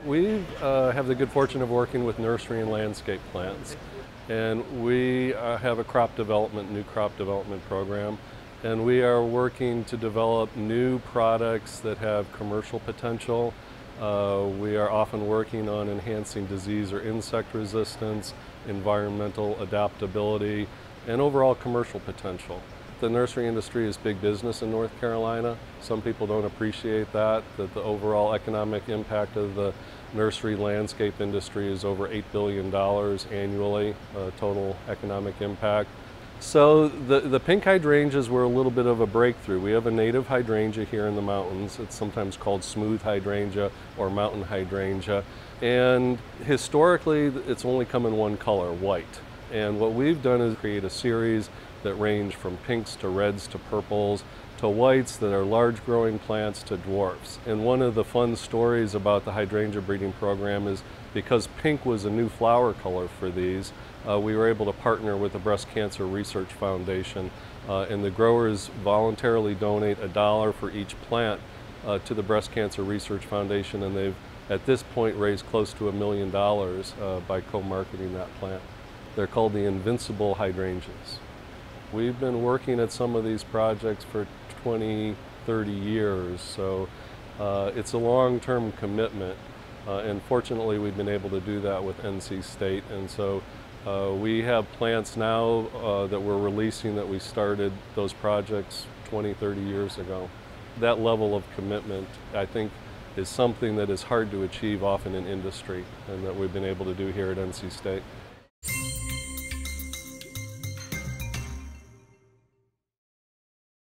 We have the good fortune of working with nursery and landscape plants, and we have a new crop development program, and we are working to develop new products that have commercial potential. We are often working on enhancing disease or insect resistance, environmental adaptability, and overall commercial potential. The nursery industry is big business in North Carolina. Some people don't appreciate that the overall economic impact of the nursery landscape industry is over $8 billion annually, total economic impact. So the pink hydrangeas were a little bit of a breakthrough. We have a native hydrangea here in the mountains. It's sometimes called smooth hydrangea or mountain hydrangea. And historically, it's only come in one color, white. And what we've done is create a series that range from pinks to reds to purples to whites that are large growing plants to dwarfs. And one of the fun stories about the hydrangea breeding program is because pink was a new flower color for these, we were able to partner with the Breast Cancer Research Foundation, and the growers voluntarily donate $1 for each plant to the Breast Cancer Research Foundation, and they've at this point raised close to $1 million by co-marketing that plant. They're called the invincible hydrangeas. We've been working at some of these projects for 20, 30 years, so it's a long-term commitment, and fortunately we've been able to do that with NC State, and so we have plants now that we're releasing that we started those projects 20, 30 years ago. That level of commitment, I think, is something that is hard to achieve often in industry, and that we've been able to do here at NC State.